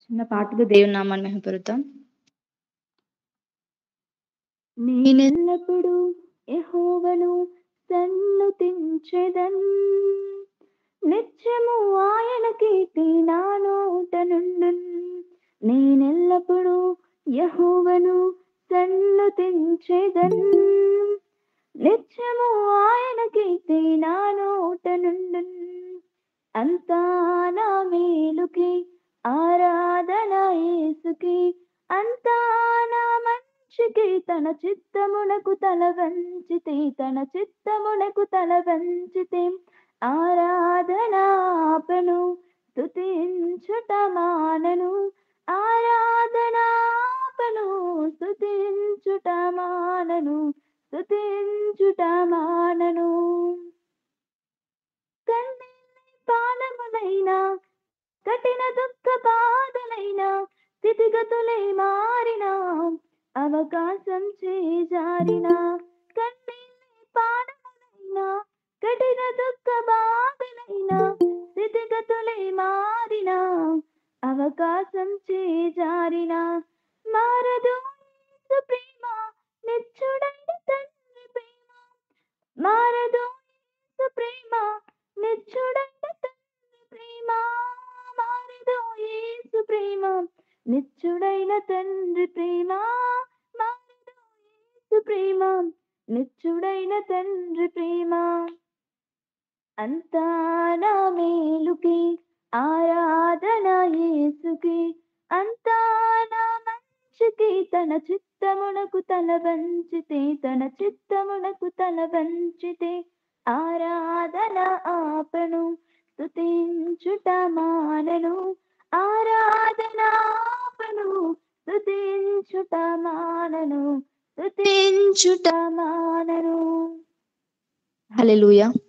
చిన్న పాటతో దేవుని నామాన్ని మహిమపరుద్దాం. నేనెల్లప్పుడూ యెహోవాను సన్నుతించెదన్, నిత్యము ఆయన కీర్తి నా నోట నుండున్. నేనెల్లప్పుడూ యెహోవాను సన్నుతించెదన్, నిత్యము ఆయన కీర్తి నా నోట నుండున్. అంతా నా మేలుకి ఆరాధన యేసుకి, అంతా నా మంచికి తన చిత్తమునకు తల వంచితే, తన చిత్తమునకు తల వంచితే ఆరాధన ఆపను, స్తుతించుట మానను, ఆరాధన ఆపను, స్తుతించుట మానను, స్తుతించుట మానను. పాలములైనా కఠిన దుఃఖ బాధలైనా స్థితిగతులే మారినా అవకాశం చేజారిన, కన్నీళ్ళే పాలములైనా కఠిన దుఃఖ బాధలైనా స్థితిగతులే మారిన అవకాశం చేజారిన, మారదు యేసు ప్రేమ, నిత్యుడైన తండ్రి ప్రేమ, మారదు యేసు ప్రేమ, నిత్యుడైన తండ్రి ప్రేమ, మారదు యేసు ప్రేమ, నిత్యుడైన తండ్రి ప్రేమ, మారదు యేసు ప్రేమ, నిత్యుడైన తండ్రి ప్రేమ. అంతా నా మేలుకి ఆరాధన యేసుకి, అంతా నా మంచికి తన చిత్తమునకు తల వంచితే, తన చిత్తమునకు తల వంచితే ఆరాధన ఆపను, స్తుతించుట మానను, ఆరాధన ఆపను, స్తుతించుట మానను, స్తుతించుట మానను. హల్లెలూయా.